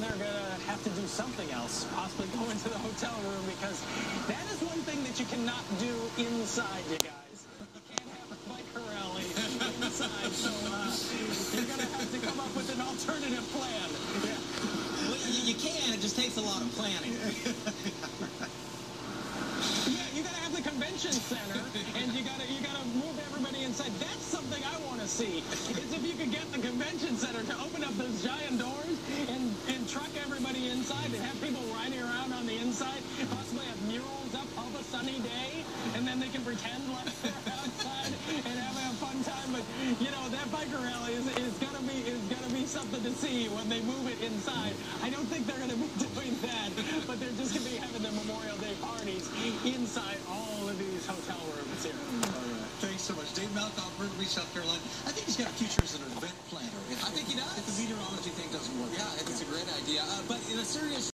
they're going to have to do something else, possibly go into the hotel room, because that is one thing that you cannot do inside, you guys. You can't have a biker rally inside, so you're going to have to come up with an alternative plan. Yeah. Well, you can, it just takes a lot of planning. Yeah, you got to have the convention center, and you got to move everybody inside. That's something I want to see, is if you could get the convention center to open up those giant doors and truck everybody inside and have people riding around on the inside, possibly have murals up of a sunny day, and then they can pretend like they're outside and having a fun time. But, you know, that biker rally is gonna be something to see when they move it inside. I don't think they're going to be doing that, but they're just going to be having the Memorial Day parties inside all of these hotel rooms here. All right. Thanks so much. Dave Malcoff, Berkeley, South Carolina. I think he's got a future as an event planner. I think he does. If the meteorology thing doesn't work. Yeah, it's a great idea. But in a serious